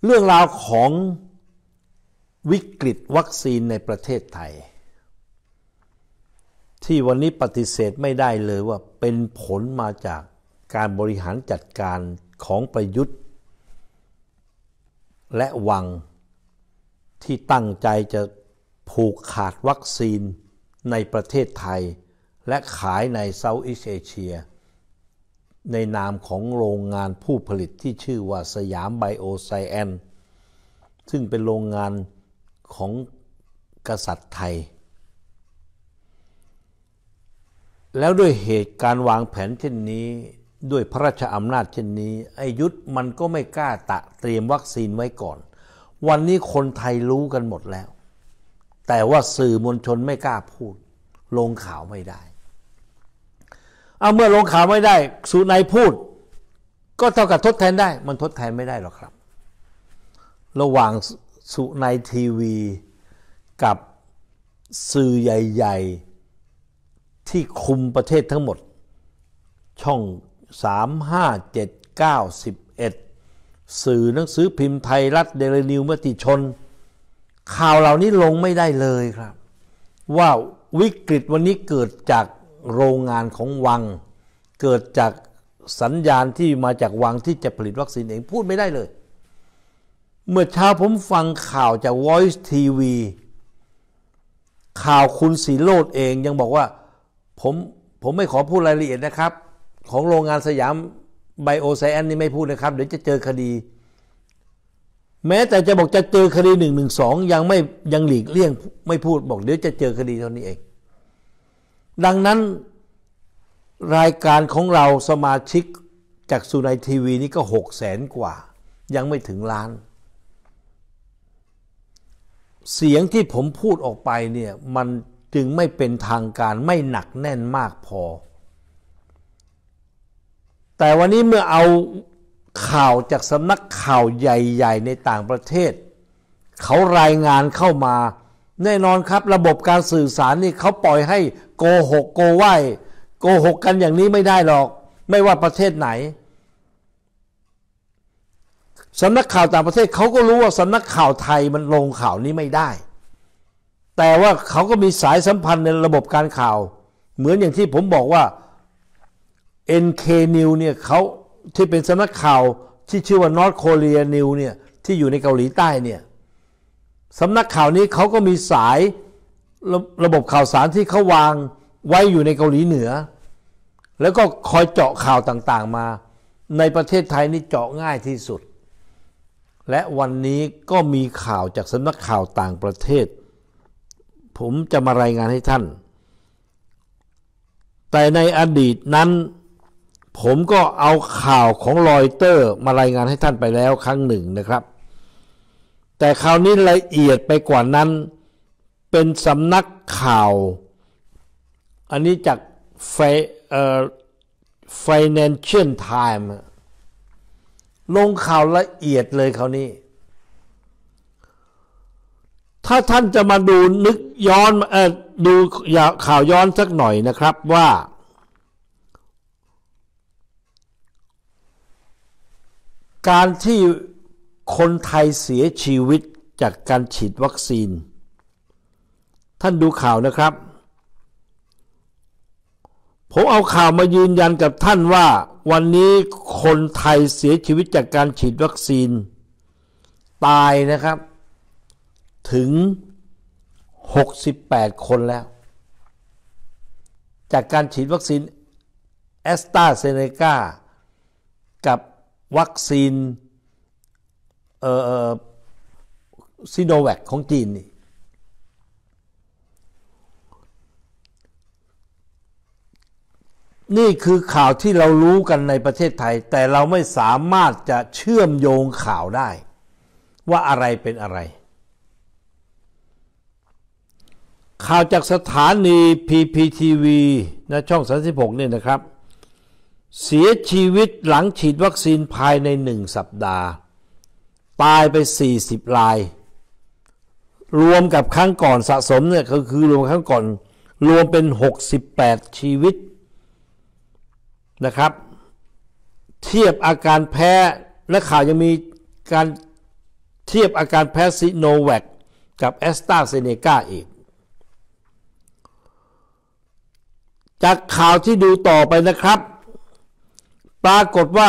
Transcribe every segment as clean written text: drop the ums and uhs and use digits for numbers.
เรื่องราวของวิกฤตวัคซีนในประเทศไทยที่วันนี้ปฏิเสธไม่ได้เลยว่าเป็นผลมาจากการบริหารจัดการของประยุทธ์และวังที่ตั้งใจจะผูกขาดวัคซีนในประเทศไทยและขายในเซาท์อีสต์เอเชียในนามของโรงงานผู้ผลิตที่ชื่อว่าสยามไบโอไซแอนซ์ซึ่งเป็นโรงงานของกษัตริย์ไทยแล้วด้วยเหตุการวางแผนเช่นนี้ด้วยพระราชอำนาจเช่นนี้ไอ้ยุทธมันก็ไม่กล้าเตรียมวัคซีนไว้ก่อนวันนี้คนไทยรู้กันหมดแล้วแต่ว่าสื่อมวลชนไม่กล้าพูดลงข่าวไม่ได้เอาเมื่อลงข่าวไม่ได้สุนัยพูดก็เท่ากับทดแทนได้มันทดแทนไม่ได้หรอกครับระหว่างสุนัยทีวีกับสื่อใหญ่ๆที่คุมประเทศทั้งหมดช่อง3 5 7 9 11สื่อหนังสือพิมพ์ไทยรัฐเดลินิวมติชนข่าวเหล่านี้ลงไม่ได้เลยครับว่าวิกฤตวันนี้เกิดจากโรงงานของวังเกิดจากสัญญาณที่มาจากวังที่จะผลิตวัคซีนเองพูดไม่ได้เลยเมื่อเช้าผมฟังข่าวจาก Voice TV ข่าวคุณศิโรจน์เองยังบอกว่าผมไม่ขอพูดรายละเอียดนะครับของโรงงานสยามไบโอไซแอนซ์นี่ไม่พูดนะครับเดี๋ยวจะเจอคดีแม้แต่จะบอกจะเจอคดี112ยังหลีกเลี่ยงไม่พูดบอกเดี๋ยวจะเจอคดีเท่านี้เองดังนั้นรายการของเราสมาชิกจากสุนัยทีวีนี่ก็600,000 กว่ายังไม่ถึงล้านเสียงที่ผมพูดออกไปเนี่ยมันจึงไม่เป็นทางการไม่หนักแน่นมากพอแต่วันนี้เมื่อเอาข่าวจากสำนักข่าวใหญ่ๆในต่างประเทศเขารายงานเข้ามาแน่นอนครับระบบการสื่อสารนี่เขาปล่อยให้โกหกโกไหว้โกหกกันอย่างนี้ไม่ได้หรอกไม่ว่าประเทศไหนสำนักข่าวต่างประเทศเขาก็รู้ว่าสำนักข่าวไทยมันลงข่าวนี้ไม่ได้แต่ว่าเขาก็มีสายสัมพันธ์ในระบบการข่าวเหมือนอย่างที่ผมบอกว่า NK News เนี่ยเขาที่เป็นสำนักข่าวที่ชื่อว่า North Korea News เนี่ยที่อยู่ในเกาหลีใต้เนี่ยสำนักข่าวนี้เขาก็มีสายระบบข่าวสารที่เขาวางไว้อยู่ในเกาหลีเหนือแล้วก็คอยเจาะข่าวต่างๆมาในประเทศไทยนี่เจาะง่ายที่สุดและวันนี้ก็มีข่าวจากสำนักข่าวต่างประเทศผมจะมารายงานให้ท่านแต่ในอดีตนั้นผมก็เอาข่าวของรอยเตอร์มารายงานให้ท่านไปแล้วครั้งหนึ่งนะครับแต่คราวนี้ละเอียดไปกว่านั้นเป็นสำนักข่าวอันนี้จากFinancial Times ลงข่าวละเอียดเลยคราวนี้ถ้าท่านจะมาดูนึกย้อนดูข่าวย้อนสักหน่อยนะครับว่าการที่คนไทยเสียชีวิตจากการฉีดวัคซีนท่านดูข่าวนะครับผมเอาข่าวมายืนยันกับท่านว่าวันนี้คนไทยเสียชีวิตจากการฉีดวัคซีนตายนะครับถึง68 คนแล้วจากการฉีดวัคซีนแอสตราเซเนกากับวัคซีนซิโนแวคของจีนนี่คือข่าวที่เรารู้กันในประเทศไทยแต่เราไม่สามารถจะเชื่อมโยงข่าวได้ว่าอะไรเป็นอะไรข่าวจากสถานี PPTV นะช่อง36เนี่ยนะครับเสียชีวิตหลังฉีดวัคซีนภายใน1 สัปดาห์ตายไป40 รายรวมกับครั้งก่อนสะสมเนี่ยก็คือรวมครั้งก่อนรวมเป็น68 ชีวิตนะครับเทียบอาการแพ้และข่าวยังมีการทียบอาการแพ้ซิโนแวคกับแอสตราเซเนกาอีกจากข่าวที่ดูต่อไปนะครับปรากฏว่า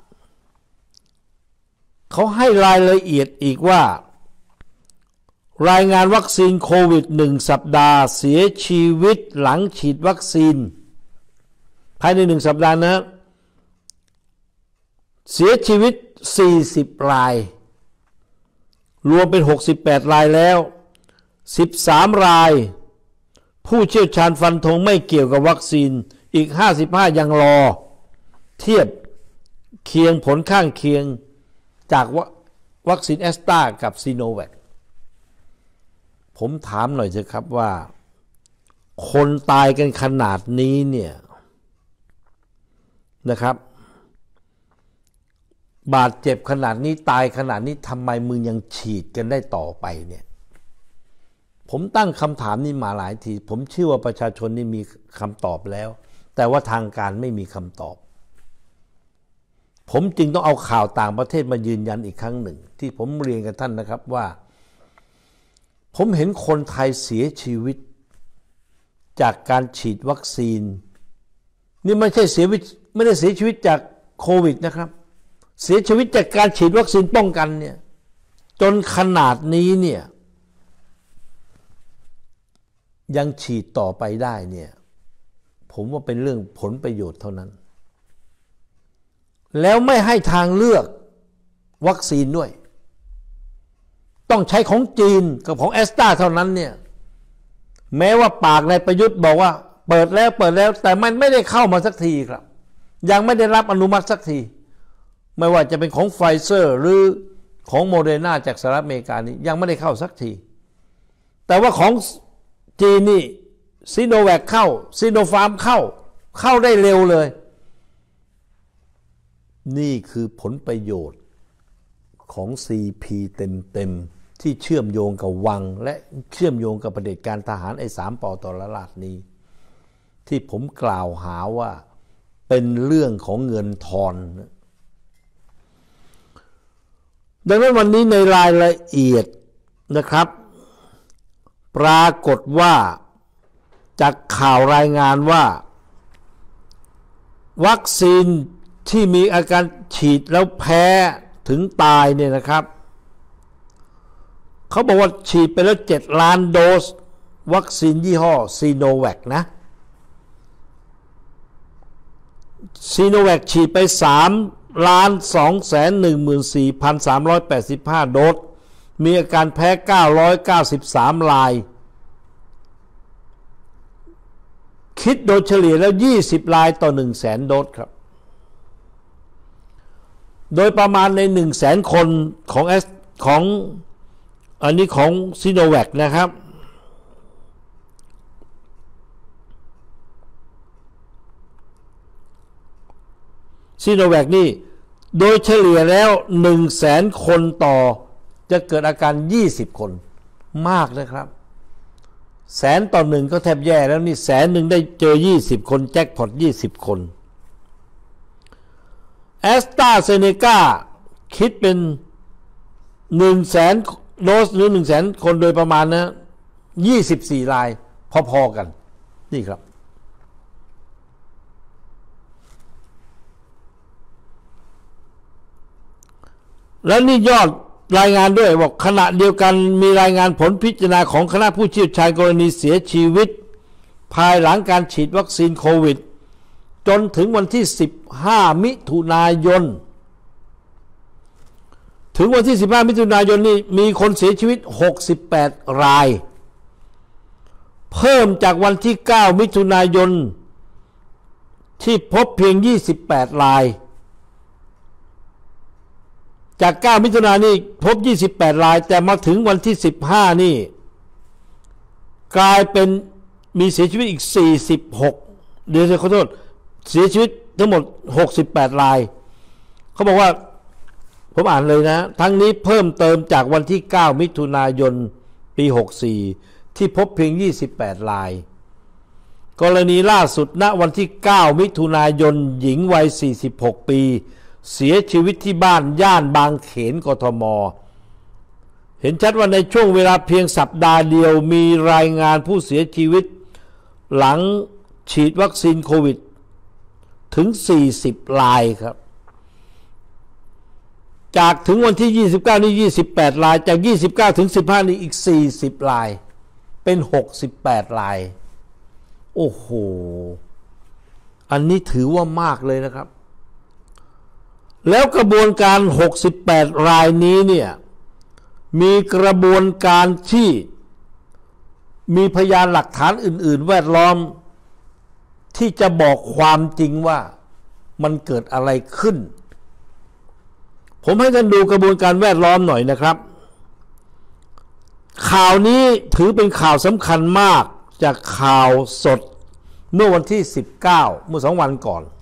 เขาให้รายละเอียดอีกว่ารายงานวัคซีนโควิด1 สัปดาห์เสียชีวิตหลังฉีดวัคซีนภายใน1 สัปดาห์นะเสียชีวิต40 รายรวมเป็น68 รายแล้ว13 รายผู้เชี่ยวชาญฟันธงไม่เกี่ยวกับวัคซีนอีก55ยังรอเทียบเคียงผลข้างเคียงจากวัคซีนแอสตรากับซีโนแวคผมถามหน่อยเถอะครับว่าคนตายกันขนาดนี้เนี่ยนะครับบาดเจ็บขนาดนี้ตายขนาดนี้ทำไมมึงยังฉีดกันได้ต่อไปเนี่ยผมตั้งคำถามนี้มาหลายทีผมเชื่อว่าประชาชนนี่มีคำตอบแล้วแต่ว่าทางการไม่มีคำตอบผมจึงต้องเอาข่าวต่างประเทศมายืนยันอีกครั้งหนึ่งที่ผมเรียนกับท่านนะครับว่าผมเห็นคนไทยเสียชีวิตจากการฉีดวัคซีนนี่ไม่ได้เสียชีวิตจากโควิดนะครับเสียชีวิตจากการฉีดวัคซีนป้องกันเนี่ยจนขนาดนี้เนี่ยยังฉีดต่อไปได้เนี่ยผมว่าเป็นเรื่องผลประโยชน์เท่านั้นแล้วไม่ให้ทางเลือกวัคซีนด้วยต้องใช้ของจีนกับของแอสตราเท่านั้นเนี่ยแม้ว่าปากนายประยุทธ์บอกว่าเปิดแล้วแต่มันไม่ได้เข้ามาสักทีครับยังไม่ได้รับอนุมัติสักทีไม่ว่าจะเป็นของไฟเซอร์หรือของโมเดอร์นาจากสหรัฐอเมริกานี่ยังไม่ได้เข้าสักทีแต่ว่าของจีนนี่ซิโนแวคเข้าซิโนฟาร์มเข้าได้เร็วเลยนี่คือผลประโยชน์ของ CP เต็มที่เชื่อมโยงกับวังและเชื่อมโยงกับเผด็จการทหาร3 ป.ต.ร.ราชนี้ที่ผมกล่าวหาว่าเป็นเรื่องของเงินทอนดังนั้นวันนี้ในรายละเอียดนะครับปรากฏว่าจากข่าวรายงานว่าวัคซีนที่มีอาการฉีดแล้วแพ้ถึงตายเนี่ยนะครับเขาบอกว่าฉีดไปแล้ว7 ล้านโดสวัคซีนยี่ห้อซีโนแวคนะซีโนแวคฉีดไป3,214,385 โดสมีอาการแพ้993 รายคิดโดยเฉลี่ยแล้ว20 รายต่อ 100,000 โดสครับโดยประมาณใน 100,000 คนของอันนี้ของซีโนแวคนะครับซีโนแวคนี่โดยเฉลี่ยแล้ว 100,000 คนต่อจะเกิดอาการ20 คนมากนะครับ100,000 ต่อ 1ก็แทบแย่แล้วนี่100,000 ได้เจอ20 คนแจ็คพอต20 คนแอสตราเซเนกาคิดเป็น 100,000 โดสหรือ 100,000 คนโดยประมาณนะ24 รายพอๆกันนี่ครับแล้วนี่ยอดรายงานด้วยบอกขณะเดียวกันมีรายงานผลพิจารณาของคณะผู้เชี่ยวชาญกรณีเสียชีวิตภายหลังการฉีดวัคซีนโควิดจนถึงวันที่15 มิถุนายนถึงวันที่15 มิถุนายนนี่มีคนเสียชีวิต68 รายเพิ่มจากวันที่9 มิถุนายนที่พบเพียง28 รายจาก9 มิถุนายนนี่พบ28 รายแต่มาถึงวันที่15นี่กลายเป็นมีเสียชีวิตอีก46เดี๋ยวขอโทษเสียชีวิตทั้งหมด68 รายเขาบอกว่าผมอ่านเลยนะทั้งนี้เพิ่มเติมจากวันที่9 มิถุนายนปี64ที่พบเพียง28 รายกรณีล่าสุดณวันที่9 มิถุนายนหญิงวัย46 ปีเสียชีวิตที่บ้านย่านบางเขนกทมเห็นชัดว่าในช่วงเวลาเพียงสัปดาห์เดียวมีรายงานผู้เสียชีวิตหลังฉีดวัคซีนโควิดถึง40รายครับจากถึงวันที่29นี่28รายจาก29ถึง15นี่อีก40รายเป็น68รายโอ้โหอันนี้ถือว่ามากเลยนะครับแล้วกระบวนการ68รายนี้เนี่ยมีกระบวนการที่มีพยานหลักฐานอื่นๆแวดล้อมที่จะบอกความจริงว่ามันเกิดอะไรขึ้นผมให้ท่านดูกระบวนการแวดล้อมหน่อยนะครับข่าวนี้ถือเป็นข่าวสำคัญมากจากข่าวสดเมื่อวันที่19เมื่อ2 วันก่อน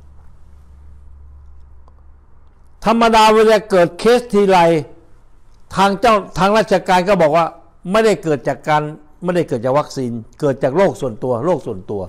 ธรรมดาเวลาเกิดเคสทีไรทางราชการก็บอกว่าไม่ได้เกิดจากวัคซีนเกิดจากโรคส่วนตัว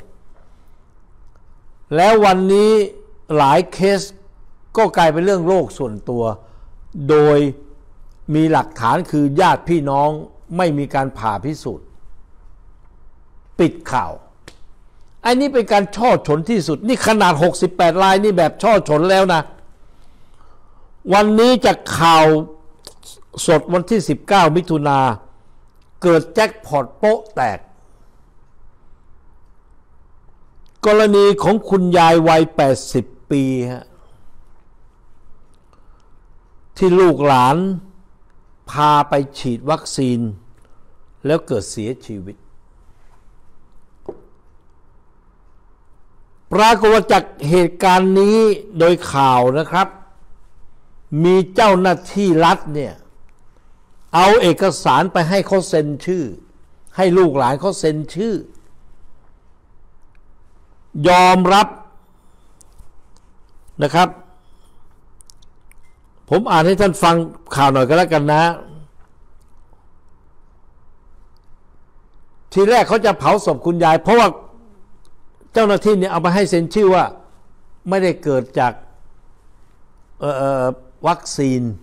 แล้ววันนี้หลายเคสก็กลายเป็นเรื่องโรคส่วนตัวโดยมีหลักฐานคือญาติพี่น้องไม่มีการผ่าพิสูจน์ปิดข่าวอันนี้เป็นการช่อฉนที่สุดนี่ขนาด68รายนี่แบบช่อฉนแล้วนะวันนี้จากข่าวสดวันที่19มิถุนาเกิดแจ็คพอตโป๊ะแตกกรณีของคุณยายวัย80ปีฮะที่ลูกหลานพาไปฉีดวัคซีนแล้วเกิดเสียชีวิตปรากฏว่าจากเหตุการณ์นี้โดยข่าวนะครับมีเจ้าหน้าที่รัฐเนี่ยเอาเอกสารไปให้เขาเซ็นชื่อให้ลูกหลานเขาเซ็นชื่อยอมรับนะครับผมอ่านให้ท่านฟังข่าวหน่อยก็แล้วกันนะทีแรกเขาจะเผาศพคุณยายเพราะว่าเจ้าหน้าที่เนี่ยเอาไปให้เซ็นชื่อว่าไม่ได้เกิดจากวัคซีน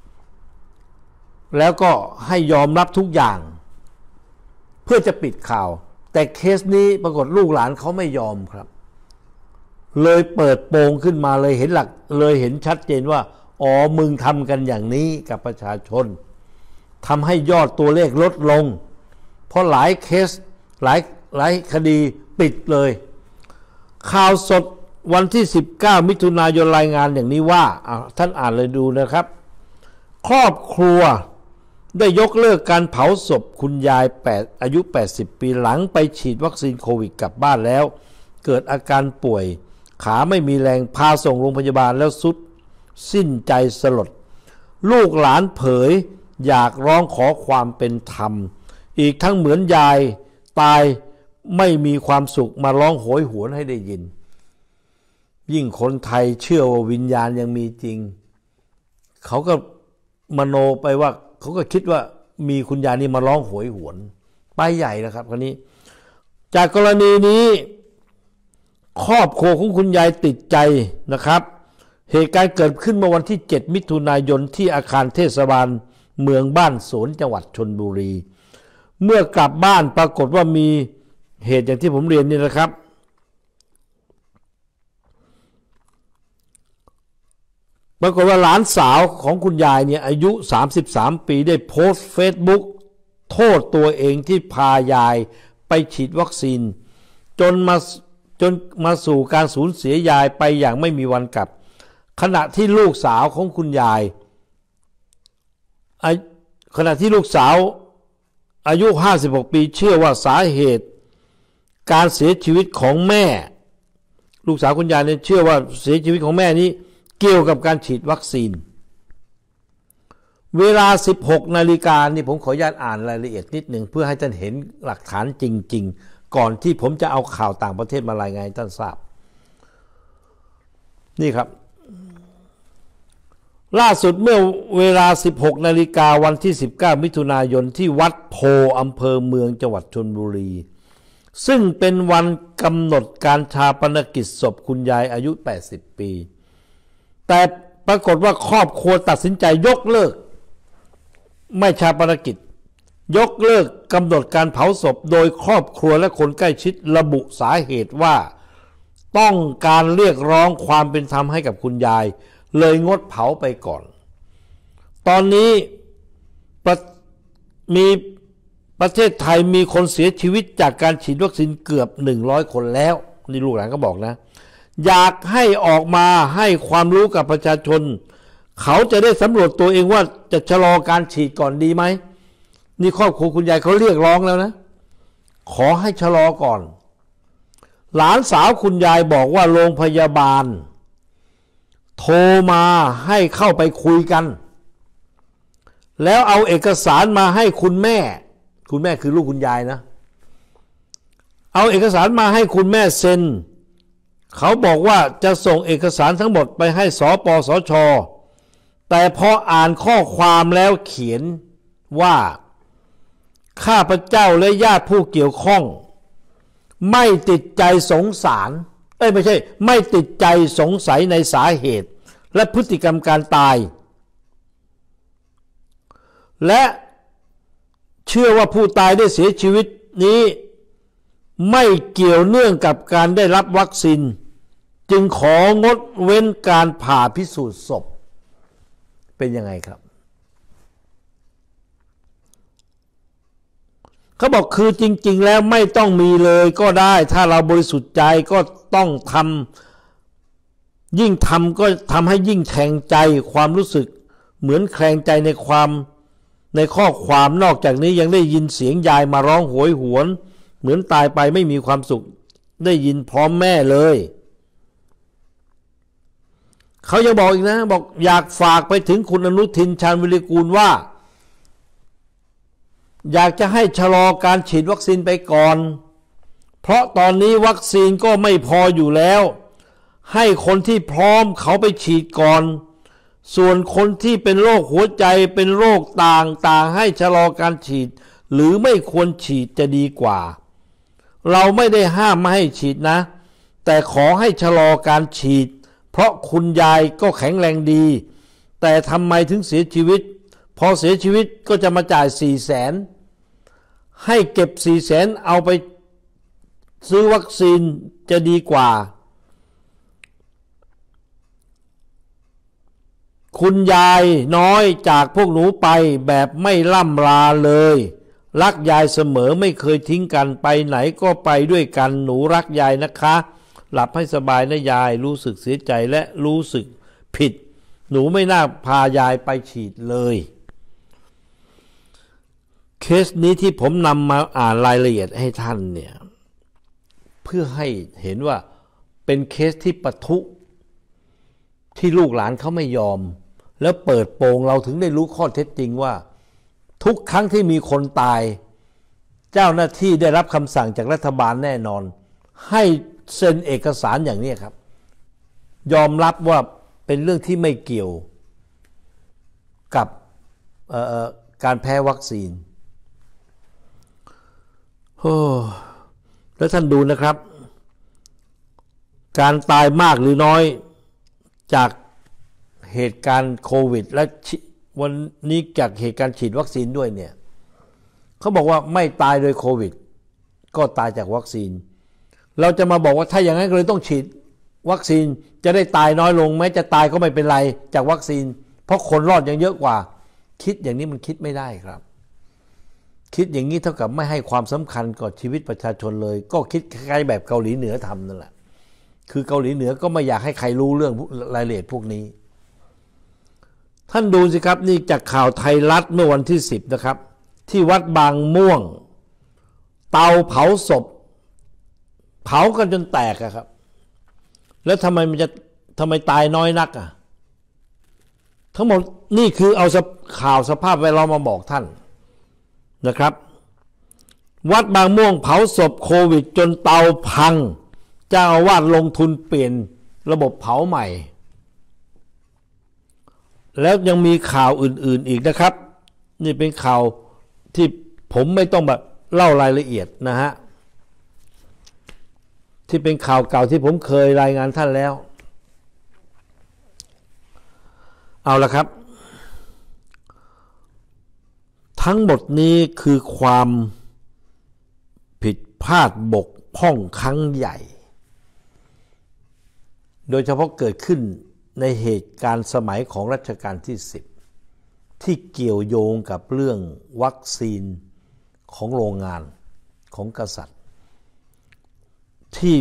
แล้วก็ให้ยอมรับทุกอย่างเพื่อจะปิดข่าวแต่เคสนี้ปรากฏลูกหลานเขาไม่ยอมครับเลยเปิดโปงขึ้นมาเลยเห็นชัดเจนว่าอ๋อมึงทำกันอย่างนี้กับประชาชนทำให้ยอดตัวเลขลดลงเพราะหลายเคสหลายคดีปิดเลยข่าวสดวันที่19มิถุนายนรายงานอย่างนี้ว่าท่านอ่านเลยดูนะครับครอบครัวได้ยกเลิกการเผาศพคุณยายอายุ80ปีหลังไปฉีดวัคซีนโควิดกลับบ้านแล้วเกิดอาการป่วยขาไม่มีแรงพาส่งโรงพยาบาลแล้วสุดสิ้นใจสลดลูกหลานเผยอยากร้องขอความเป็นธรรมอีกทั้งเหมือนยายตายไม่มีความสุขมาร้องโหยหวนให้ได้ยินยิ่งคนไทยเชื่อว่าวิญญาณยังมีจริงเขาก็มโนไปว่าเขาก็คิดว่ามีคุณยายนี่มาร้องโหยหวนไปใหญ่แล้วครับคราวนี้จากกรณีนี้ครอบครัวของคุณยายติดใจนะครับเหตุการณ์เกิดขึ้นเมื่อวันที่7มิถุนายนที่อาคารเทศบาลเมืองบ้านสวนจังหวัดชลบุรีเมื่อกลับบ้านปรากฏว่ามีเหตุอย่างที่ผมเรียนนี่นะครับปรากฏว่าหลานสาวของคุณยายเนี่ยอายุ33ปีได้โพสต์เฟซบุ๊กโทษตัวเองที่พายายไปฉีดวัคซีนจนมาสู่การสูญเสียยายไปอย่างไม่มีวันกลับขณะที่ลูกสาวของคุณยายอายุ56ปีเชื่อว่าสาเหตุการเสียชีวิตของแม่ลูกสาวคุณยายเนี่ยเชื่อว่าเสียชีวิตของแม่นี้เกี่ยวกับการฉีดวัคซีนเวลา 16 นาฬิกานี่ผมขออนุญาตอ่านรายละเอียดนิดหนึ่งเพื่อให้ท่านเห็นหลักฐานจริงๆก่อนที่ผมจะเอาข่าวต่างประเทศมารายงานให้ท่านทราบนี่ครับล่าสุดเมื่อเวลา 16 นาฬิกาวันที่19มิถุนายนที่วัดโพอำเภอเมืองจังหวัดชลบุรีซึ่งเป็นวันกำหนดการฌาปนกิจศพคุณยายอายุ80ปีแต่ปรากฏว่าครอบครัวตัดสินใจยกเลิกไม่ชาปนกิจยกเลิกกำหนดการเผาศพโดยครอบครัวและคนใกล้ชิดระบุสาเหตุว่าต้องการเรียกร้องความเป็นธรรมให้กับคุณยายเลยงดเผาไปก่อนตอนนี้มีประเทศไทยมีคนเสียชีวิตจากการฉีดวัคซีนเกือบ100 คนแล้วนี่ลูกหลานก็บอกนะอยากให้ออกมาให้ความรู้กับประชาชนเขาจะได้สำรวจตัวเองว่าจะชะลอการฉีดก่อนดีไหมนี่ครอบครัวคุณยายเขาเรียกร้องแล้วนะขอให้ชะลอก่อนหลานสาวคุณยายบอกว่าโรงพยาบาลโทรมาให้เข้าไปคุยกันแล้วเอาเอกสารมาให้คุณแม่คือลูกคุณยายนะเอาเอกสารมาให้คุณแม่เซ็นเขาบอกว่าจะส่งเอกสารทั้งหมดไปให้สปสช.แต่พออ่านข้อความแล้วเขียนว่าข้าพเจ้าและญาติผู้เกี่ยวข้องไม่ติดใจสงสารไม่ติดใจสงสัยในสาเหตุและพฤติกรรมการตายและเชื่อว่าผู้ตายได้เสียชีวิตนี้ไม่เกี่ยวเนื่องกับการได้รับวัคซีนจึงของดเว้นการผ่าพิสูจน์ศพเป็นยังไงครับเขาบอกคือจริงๆแล้วไม่ต้องมีเลยก็ได้ถ้าเราบริสุทธิ์ใจก็ต้องทำยิ่งทำก็ทำให้ยิ่งแทงใจความรู้สึกเหมือนแคลงใจในข้อความนอกจากนี้ยังได้ยินเสียงยายมาร้องโหยหวนเหมือนตายไปไม่มีความสุขได้ยินพร้อมแม่เลยเขายังบอกอีกนะบอกอยากฝากไปถึงคุณอนุทินชาญวิรากูลว่าอยากจะให้ชะลอการฉีดวัคซีนไปก่อนเพราะตอนนี้วัคซีนก็ไม่พออยู่แล้วให้คนที่พร้อมเขาไปฉีดก่อนส่วนคนที่เป็นโรคหัวใจเป็นโรคต่างๆให้ชะลอการฉีดหรือไม่ควรฉีดจะดีกว่าเราไม่ได้ห้ามไม่ให้ฉีดนะแต่ขอให้ชะลอการฉีดเพราะคุณยายก็แข็งแรงดีแต่ทำไมถึงเสียชีวิตพอเสียชีวิตก็จะมาจ่าย400,000ให้เก็บ400,000เอาไปซื้อวัคซีนจะดีกว่าคุณยายน้อยจากพวกหนูไปแบบไม่ล่ำลาเลยรักยายเสมอไม่เคยทิ้งกันไปไหนก็ไปด้วยกันหนูรักยายนะคะหลับให้สบายนะยายรู้สึกเสียใจและรู้สึกผิดหนูไม่น่าพายายไปฉีดเลยเคสนี้ที่ผมนำมาอ่านรายละเอียดให้ท่านเนี่ยเพื่อให้เห็นว่าเป็นเคสที่ปะทุที่ลูกหลานเขาไม่ยอมแล้วเปิดโปงเราถึงได้รู้ข้อเท็จจริงว่าทุกครั้งที่มีคนตายเจ้าหน้าที่ได้รับคำสั่งจากรัฐบาลแน่นอนให้เซ็นเอกสารอย่างนี้ครับยอมรับว่าเป็นเรื่องที่ไม่เกี่ยวกับการแพ้วัคซีนแล้วท่านดูนะครับการตายมากหรือน้อยจากเหตุการณ์โควิดและวันนี้จากเหตุการณ์ฉีดวัคซีนด้วยเนี่ยเขาบอกว่าไม่ตายโดยโควิดก็ตายจากวัคซีนเราจะมาบอกว่าถ้าอย่างนั้นเลยต้องฉีดวัคซีนจะได้ตายน้อยลงแม้จะตายก็ไม่เป็นไรจากวัคซีนเพราะคนรอดยังเยอะกว่าคิดอย่างนี้มันคิดไม่ได้ครับคิดอย่างนี้เท่ากับไม่ให้ความสำคัญกับชีวิตประชาชนเลยก็คิดคล้ายๆแบบเกาหลีเหนือทำนั่นแหละคือเกาหลีเหนือก็ไม่อยากให้ใครรู้เรื่องรายละเอียดพวกนี้ท่านดูสิครับนี่จากข่าวไทยรัฐเมื่อวันที่10นะครับที่วัดบางม่วงเตาเผาศพเผากันจนแตกครับแล้วทำไมตายน้อยนักทั้งหมดนี่คือเอาข่าวสภาพแวดล้อมมาบอกท่านนะครับวัดบางม่วงเผาศพโควิดจนเตาพังเจ้าอาวาสลงทุนเปลี่ยนระบบเผาใหม่แล้วยังมีข่าวอื่นๆอีกนะครับนี่เป็นข่าวที่ผมไม่ต้องแบบเล่ารายละเอียดนะฮะที่เป็นข่าวเก่าที่ผมเคยรายงานท่านแล้วเอาละครับทั้งหมดนี้คือความผิดพลาดบกพร่องครั้งใหญ่โดยเฉพาะเกิดขึ้นในเหตุการณ์สมัยของรัชกาลที่10ที่เกี่ยวโยงกับเรื่องวัคซีนของโรงงานของกษัตริย์ที่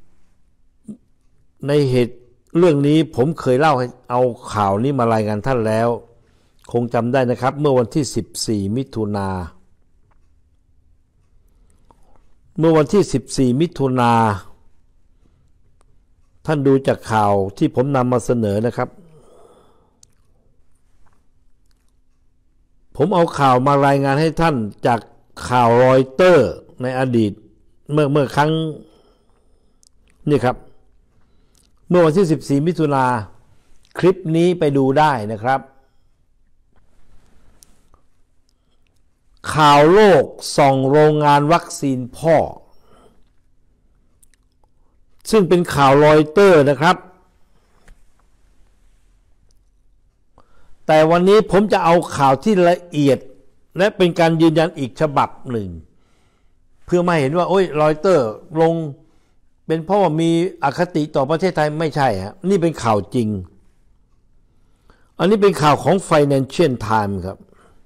ในเหตุเรื่องนี้ผมเคยเล่าให้เอาข่าวนี้มารายงานท่านแล้วคงจำได้นะครับเมื่อวันที่14มิถุนาท่านดูจากข่าวที่ผมนำมาเสนอนะครับผมเอาข่าวมารายงานให้ท่านจากข่าวรอยเตอร์ในอดีตเมื่อครั้งนี่ครับเมื่อวันที่14มิถุนาคลิปนี้ไปดูได้นะครับข่าวโลกส่องโรงงานวัคซีนพ่อซึ่งเป็นข่าวรอยเตอร์นะครับแต่วันนี้ผมจะเอาข่าวที่ละเอียดและเป็นการยืนยันอีกฉบับหนึ่งเพื่อมาเห็นว่าโอ้ยรอยเตอร์ลงเป็นเพราะว่ามีอคติต่อประเทศไทยไม่ใช่ฮะนี่เป็นข่าวจริงอันนี้เป็นข่าวของ Financial Times ครับ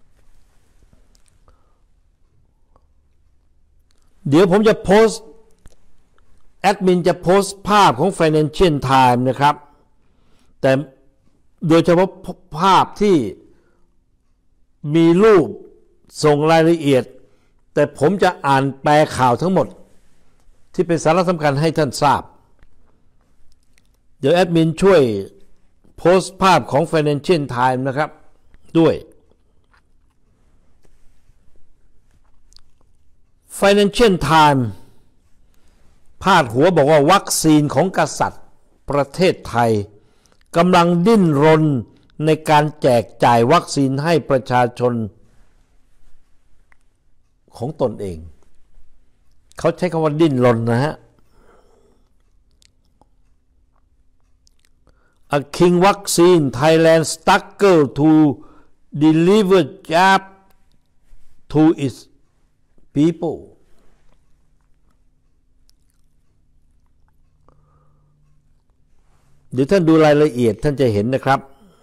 เดี๋ยวผมจะโพสต์แอดมินจะโพสต์ภาพของ Financial Times นะครับแต่โดยเฉพาะภาพที่มีรูปส่งรายละเอียดแต่ผมจะอ่านแปลข่าวทั้งหมดที่เป็นสาระสำคัญให้ท่านทราบเดี๋ยวแอดมินช่วยโพสต์ภาพของ Financial Times นะครับด้วย Financial Times พาดหัวบอกว่าวัคซีนของกษัตริย์ประเทศไทยกำลังดิ้นรนในการแจกจ่ายวัคซีนให้ประชาชนของตนเองเขาใช้คำว่าดิ้นรนนะฮะ A King Vaccine Thailand struggle to deliver jab to its peopleเดี๋ยวท่านดูรายละเอียดท่านจะเห็นนะครับ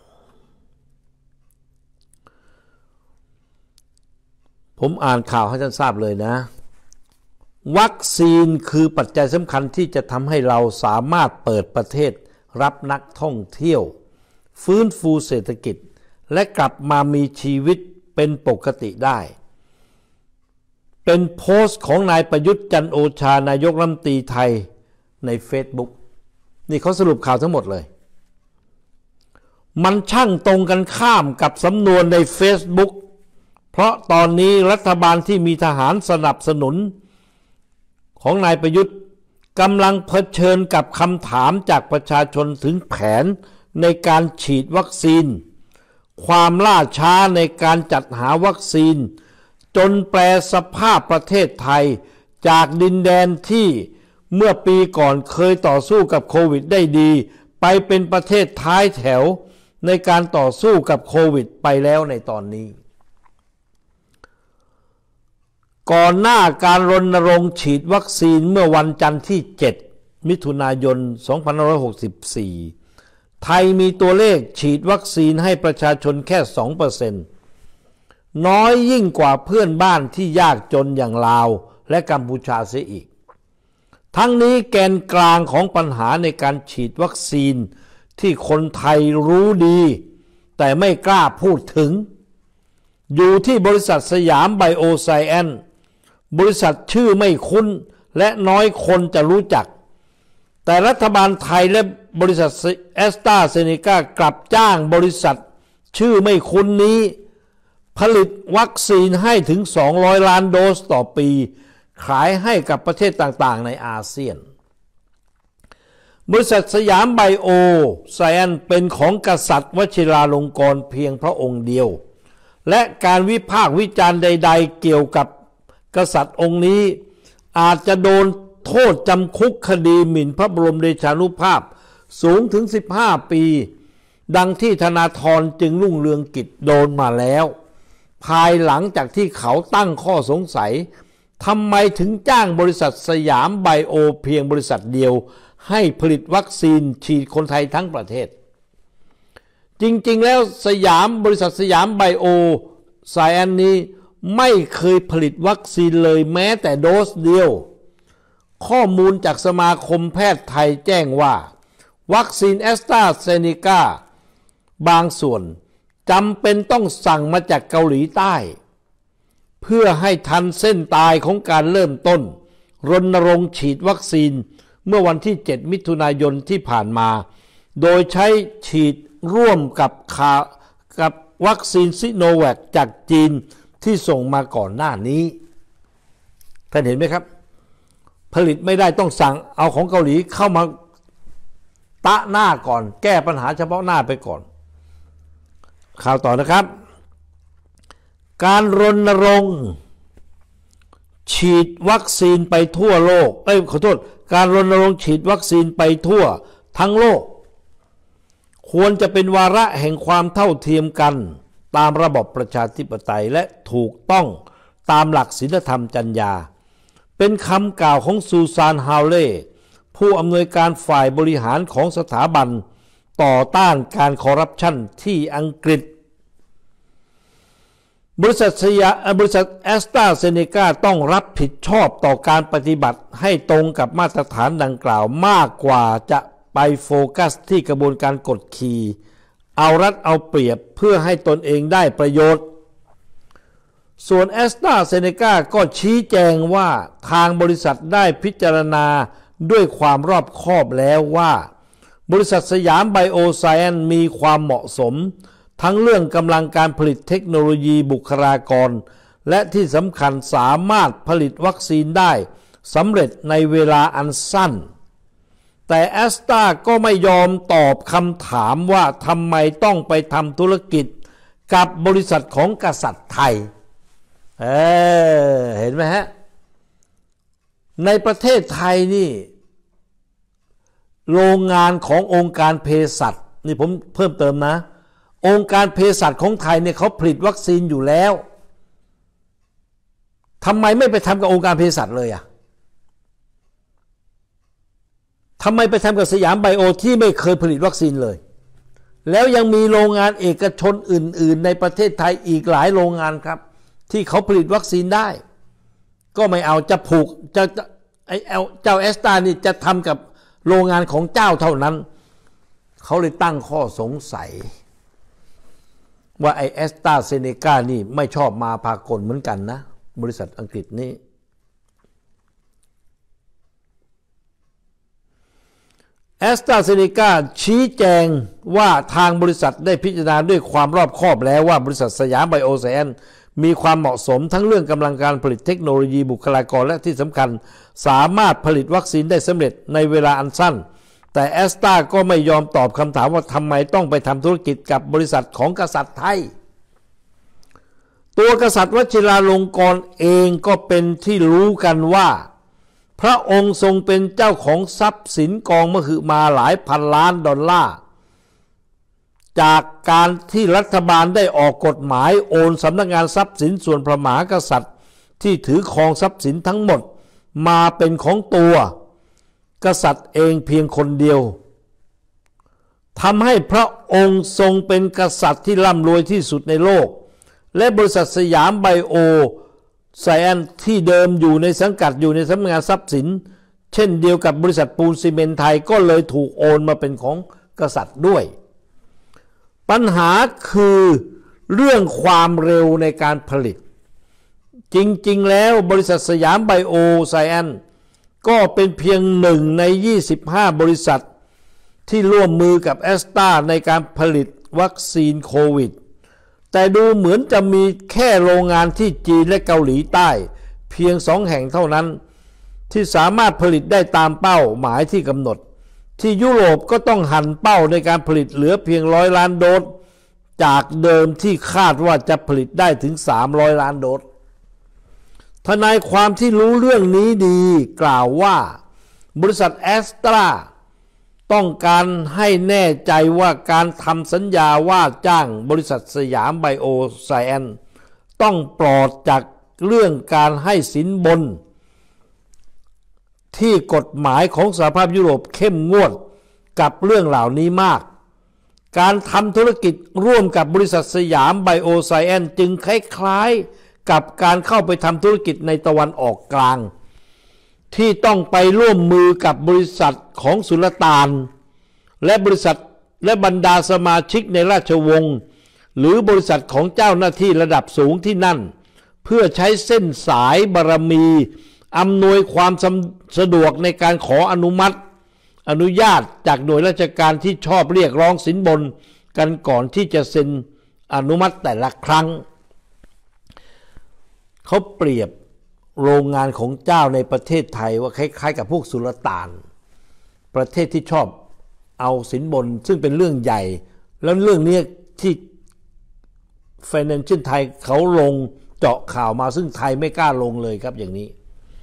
ผมอ่านข่าวให้ท่านทราบเลยนะวัคซีนคือปัจจัยสำคัญที่จะทำให้เราสามารถเปิดประเทศรับนักท่องเที่ยวฟื้นฟูเศรษฐกิจและกลับมามีชีวิตเป็นปกติได้เป็นโพสต์ของนายประยุทธ์จันทร์โอชานายกรัฐมนตรีไทยใน Facebookนี่เขาสรุปข่าวทั้งหมดเลยมันช่างตรงกันข้ามกับสำนวนใน Facebook เพราะตอนนี้รัฐบาลที่มีทหารสนับสนุนของนายประยุทธ์กำลังเผชิญกับคำถามจากประชาชนถึงแผนในการฉีดวัคซีนความล่าช้าในการจัดหาวัคซีนจนแปรสภาพประเทศไทยจากดินแดนที่เมื่อปีก่อนเคยต่อสู้กับโควิดได้ดีไปเป็นประเทศท้ายแถวในการต่อสู้กับโควิดไปแล้วในตอนนี้ก่อนหน้าการรณรงค์ฉีดวัคซีนเมื่อวันจันทร์ที่7มิถุนายน2564ไทยมีตัวเลขฉีดวัคซีนให้ประชาชนแค่ 2% น้อยยิ่งกว่าเพื่อนบ้านที่ยากจนอย่างลาวและกัมพูชาเสียอีกทั้งนี้แกนกลางของปัญหาในการฉีดวัคซีนที่คนไทยรู้ดีแต่ไม่กล้าพูดถึงอยู่ที่บริษัทสยามไบโอไซแอนซ์บริษัทชื่อไม่คุ้นและน้อยคนจะรู้จักแต่รัฐบาลไทยและบริษัทแอสตราเซเนกากลับจ้างบริษัทชื่อไม่คุ้นนี้ผลิตวัคซีนให้ถึง200ล้านโดสต่อปีขายให้กับประเทศต่างๆในอาเซียนบริษัทสยามไบโอไซแอนซ์เป็นของกษัตริย์วชิราลงกรณ์เพียงพระองค์เดียวและการวิพากษ์วิจารณ์ใดๆเกี่ยวกับกษัตริย์องค์นี้อาจจะโดนโทษจำคุกคดีหมิ่นพระบรมเดชานุภาพสูงถึง15 ปีดังที่ธนาธรจึงรุ่งเรืองกิจโดนมาแล้วภายหลังจากที่เขาตั้งข้อสงสัยทำไมถึงจ้างบริษัทสยามไบโอเพียงบริษัทเดียวให้ผลิตวัคซีนฉีดคนไทยทั้งประเทศจริงๆแล้วบริษัทสยามไบโอไซแอนนี้ไม่เคยผลิตวัคซีนเลยแม้แต่โดสเดียวข้อมูลจากสมาคมแพทย์ไทยแจ้งว่าวัคซีนแอสตราเซเนกาบางส่วนจำเป็นต้องสั่งมาจากเกาหลีใต้เพื่อให้ทันเส้นตายของการเริ่มต้นรณรงค์ฉีดวัคซีนเมื่อวันที่7มิถุนายนที่ผ่านมาโดยใช้ฉีดร่วมกับวัคซีนซิโนแวคจากจีนที่ส่งมาก่อนหน้านี้ท่านเห็นไหมครับผลิตไม่ได้ต้องสั่งเอาของเกาหลีเข้ามาตะหน้าก่อนแก้ปัญหาเฉพาะหน้าไปก่อนข่าวต่อนะครับการรณรงค์ฉีดวัคซีนไปทั่วโลกการรณรงค์ฉีดวัคซีนไปทั่วทั้งโลกควรจะเป็นวาระแห่งความเท่าเทียมกันตามระบบประชาธิปไตยและถูกต้องตามหลักศีลธรรมจรรยาเป็นคำกล่าวของซูซานฮาวเล่ผู้อำนวยการฝ่ายบริหารของสถาบันต่อต้านการคอร์รัปชันที่อังกฤษบริษัทแอสตราเซเนกาต้องรับผิดชอบต่อการปฏิบัติให้ตรงกับมาตรฐานดังกล่าวมากกว่าจะไปโฟกัสที่กระบวนการกดขี่เอารัดเอาเปรียบเพื่อให้ตนเองได้ประโยชน์ส่วนแอสตราเซเนกาก็ชี้แจงว่าทางบริษัทได้พิจารณาด้วยความรอบคอบแล้วว่าบริษัทสยามไบโอไซแอนซ์มีความเหมาะสมทั้งเรื่องกำลังการผลิตเทคโนโลยีบุคลากรและที่สำคัญสามารถผลิตวัคซีนได้สำเร็จในเวลาอันสั้นแต่แอสตราก็ไม่ยอมตอบคำถามว่าทำไมต้องไปทำธุรกิจกับบริษัทของกษัตริย์ไทยเห็นไหมฮะในประเทศไทยนี่โรงงานขององค์การเภสัชนี่ผมเพิ่มเติมนะองค์การเภสัชของไทยเนี่ยเขาผลิตวัคซีนอยู่แล้วทำไมไม่ไปทำกับองค์การเภสัชเลยอ่ะทำไมไปทำกับสยามไบโอที่ไม่เคยผลิตวัคซีนเลยแล้วยังมีโรงงานเอกชนอื่นๆในประเทศไทยอีกหลายโรงงานครับที่เขาผลิตวัคซีนได้ก็ไม่เอาจะผูกเจ้าแอสตรานี่จะทำกับโรงงานของเจ้าเท่านั้นเขาเลยตั้งข้อสงสัยว่าไอแอสตราเซเนกานี่ไม่ชอบมาพากลเหมือนกันนะบริษัทอังกฤษนี้แอสตราเซเนกาชี้แจงว่าทางบริษัทได้พิจารณาด้วยความรอบคอบแล้วว่าบริษัทสยามไบโอไซแอนซ์มีความเหมาะสมทั้งเรื่องกำลังการผลิตเทคโนโลยีบุคลากรและที่สำคัญสามารถผลิตวัคซีนได้สำเร็จในเวลาอันสั้นแต่แอสตราก็ไม่ยอมตอบคำถามว่าทำไมต้องไปทำธุรกิจกับบริษัทของกษัตริย์ไทยตัวกษัตริย์วชิราลงกรณ์เองก็เป็นที่รู้กันว่าพระองค์ทรงเป็นเจ้าของทรัพย์สินกองมหึมาหลายพันล้านดอลลาร์จากการที่รัฐบาลได้ออกกฎหมายโอนสำนักงานทรัพย์สินส่วนพระมหากษัตริย์ที่ถือครองทรัพย์สินทั้งหมดมาเป็นของตัวกษัตริย์เองเพียงคนเดียวทำให้พระองค์ทรงเป็นกษัตริย์ที่ร่ำรวยที่สุดในโลกและบริษัทสยามไบโอไซแอนซ์ที่เดิมอยู่ในสังกัดอยู่ในสำนักงานทรัพย์สินเช่นเดียวกับบริษัทปูนซีเมนต์ไทยก็เลยถูกโอนมาเป็นของกษัตริย์ด้วยปัญหาคือเรื่องความเร็วในการผลิตจริงๆแล้วบริษัทสยามไบโอไซแอนซ์ก็เป็นเพียงหนึ่งใน25บริษัทที่ร่วมมือกับแอสตราในการผลิตวัคซีนโควิดแต่ดูเหมือนจะมีแค่โรงงานที่จีนและเกาหลีใต้เพียง2 แห่งเท่านั้นที่สามารถผลิตได้ตามเป้าหมายที่กำหนดที่ยุโรปก็ต้องหั่นเป้าในการผลิตเหลือเพียง100 ล้านโดสจากเดิมที่คาดว่าจะผลิตได้ถึง300 ล้านโดสทนายความที่รู้เรื่องนี้ดีกล่าวว่าบริษัทแอสตราต้องการให้แน่ใจว่าการทำสัญญาว่าจ้างบริษัทสยามไบโอไซแอนซ์ต้องปลอดจากเรื่องการให้สินบนที่กฎหมายของสหภาพยุโรปเข้มงวดกับเรื่องเหล่านี้มากการทำธุรกิจร่วมกับบริษัทสยามไบโอไซแอนซ์จึงคล้ายๆกับการเข้าไปทำธุรกิจในตะวันออกกลางที่ต้องไปร่วมมือกับบริษัทของสุลต่านและบริษัทและบรรดาสมาชิกในราชวงศ์หรือบริษัทของเจ้าหน้าที่ระดับสูงที่นั่นเพื่อใช้เส้นสายบารมีอำนวยความสะดวกในการขออนุญาตจากหน่วยราชการที่ชอบเรียกร้องสินบนกันก่อนที่จะเซ็นอนุมัติแต่ละครั้งเขาเปรียบโรงงานของเจ้าในประเทศไทยว่าคล้ายๆกับพวกสุลต่านประเทศที่ชอบเอาสินบนซึ่งเป็นเรื่องใหญ่แล้วเรื่องนี้ที่ Financial Times เขาลงเจาะข่าวมาซึ่งไทยไม่กล้าลงเลยครับอย่างนี้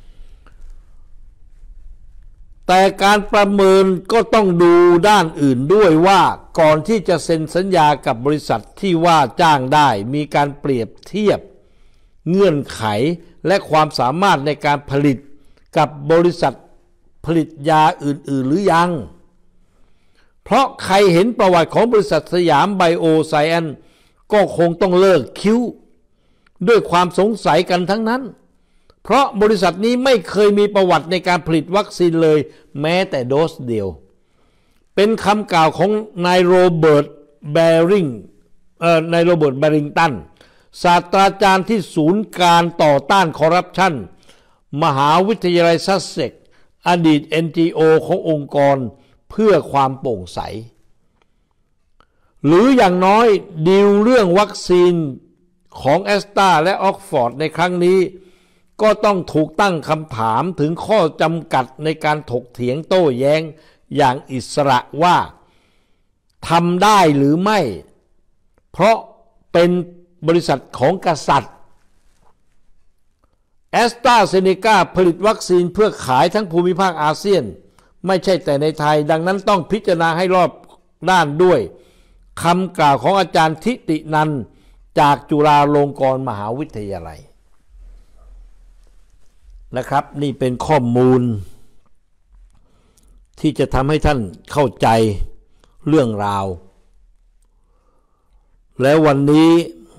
แต่การประเมินก็ต้องดูด้านอื่นด้วยว่าก่อนที่จะเซ็นสัญญากับบริษัทที่ว่าจ้างได้มีการเปรียบเทียบเงื่อนไขและความสามารถในการผลิตกับบริษัทผลิตยาอื่นๆหรือยังเพราะใครเห็นประวัติของบริษัทสยามไบโอไซแอนซ์ก็คงต้องเลิกคิ้วด้วยความสงสัยกันทั้งนั้นเพราะบริษัทนี้ไม่เคยมีประวัติในการผลิตวัคซีนเลยแม้แต่โดสเดียวเป็นคำกล่าวของนายโรเบิร์ตแบริงตันศาสตราจารย์ที่ศูนย์การต่อต้านคอร์รัปชันมหาวิทยาลัยซัสเซ็กซ์อดีต NGO ขององค์กรเพื่อความโปร่งใสหรืออย่างน้อยดีลเรื่องวัคซีนของแอสตราและออกฟอร์ดในครั้งนี้ก็ต้องถูกตั้งคำถามถึงข้อจำกัดในการถกเถียงโต้แย้งอย่างอิสระว่าทำได้หรือไม่เพราะเป็นบริษัทของกษัตริย์แอสตราเซเนกาผลิตวัคซีนเพื่อขายทั้งภูมิภาคอาเซียนไม่ใช่แต่ในไทยดังนั้นต้องพิจารณาให้รอบด้านด้วยคำกล่าวของอาจารย์ทิตินันท์จากจุฬาลงกรณ์มหาวิทยาลัยนะครับนี่เป็นข้อมูลที่จะทำให้ท่านเข้าใจเรื่องราวและวันนี้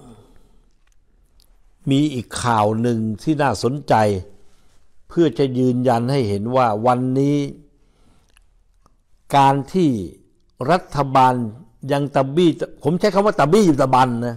มีอีกข่าวหนึ่งที่น่าสนใจเพื่อจะยืนยันให้เห็นว่าวันนี้การที่รัฐบาลยังตะบี้ผมใช้คำว่าตะบี้อยู่ตะบันนะ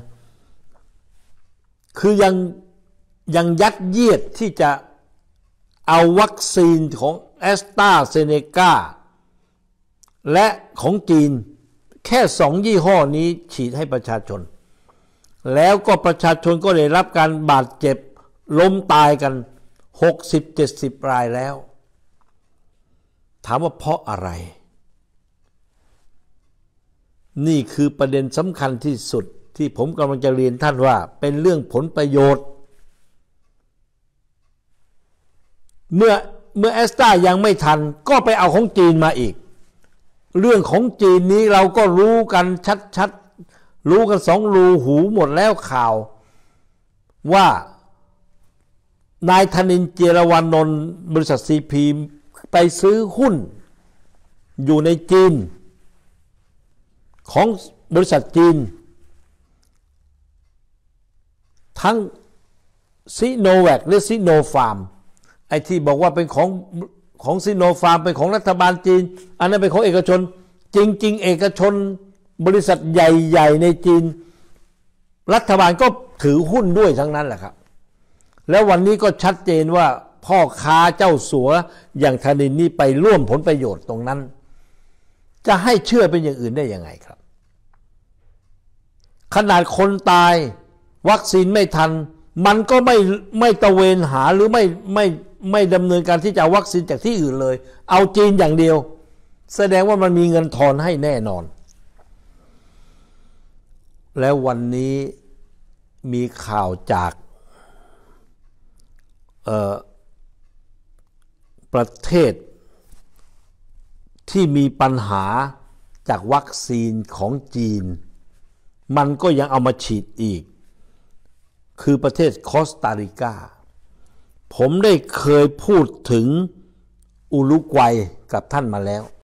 คือยังยัดเยียดที่จะเอาวัคซีนของแอสตราเซเนกาและของจีนแค่2 ยี่ห้อนี้ฉีดให้ประชาชนแล้วก็ประชาชนก็ได้รับการบาดเจ็บล้มตายกัน 60-70 รายแล้วถามว่าเพราะอะไรนี่คือประเด็นสำคัญที่สุดที่ผมกำลังจะเรียนท่านว่าเป็นเรื่องผลประโยชน์เมื่อแอสตรายังไม่ทันก็ไปเอาของจีนมาอีกเรื่องของจีนนี้เราก็รู้กันชัดๆรู้กัน2 รูหูหมดแล้วข่าวว่านายธนินทร์ เจียรวานนท์บริษัทซีพีไปซื้อหุ้นอยู่ในจีนของบริษัทจีนทั้งซิโนแวคและซิโนฟาร์มไอ้ที่บอกว่าเป็นของซิโนฟาร์มเป็นของรัฐบาลจีนอันนั้นเป็นของเอกชนจริงๆเอกชนบริษัทใหญ่ๆในจีนรัฐบาลก็ถือหุ้นด้วยทั้งนั้นแหละครับแล้ววันนี้ก็ชัดเจนว่าพ่อค้าเจ้าสัวอย่างธนินนี่ไปร่วมผลประโยชน์ตรงนั้นจะให้เชื่อเป็นอย่างอื่นได้ยังไงครับขนาดคนตายวัคซีนไม่ทันมันก็ไม่ตะเวนหาหรือไม่ดำเนินการที่จะเอาวัคซีนจากที่อื่นเลยเอาจีนอย่างเดียวแสดงว่ามันมีเงินทอนให้แน่นอนแล้ววันนี้มีข่าวจากประเทศที่มีปัญหาจากวัคซีนของจีนมันก็ยังเอามาฉีดอีกคือประเทศคอสตาริกาผมได้เคยพูดถึงอุรุกวัยกับท่านมาแล้ว